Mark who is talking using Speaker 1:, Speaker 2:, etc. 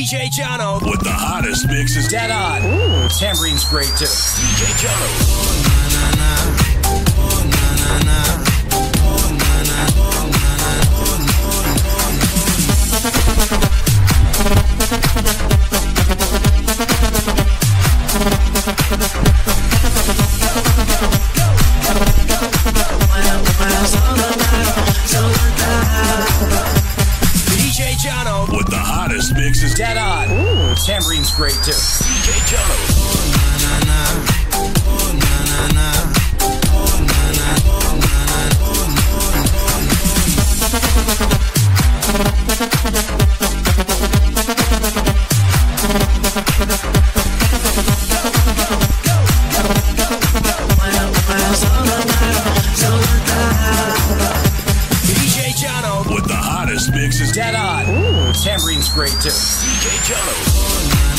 Speaker 1: DJ Jono
Speaker 2: with the hottest mixes.
Speaker 1: Dead on. Ooh, Tambourine's great too. DJ Jono. DJ Jono
Speaker 2: with the hottest mixes.
Speaker 1: Dead on. Ooh, Tambourine's great too. DJ Jono. DJ Jono
Speaker 2: with the hottest mixes.
Speaker 1: Dead on. Ooh, Tambourine's great too.
Speaker 2: DJ Jono.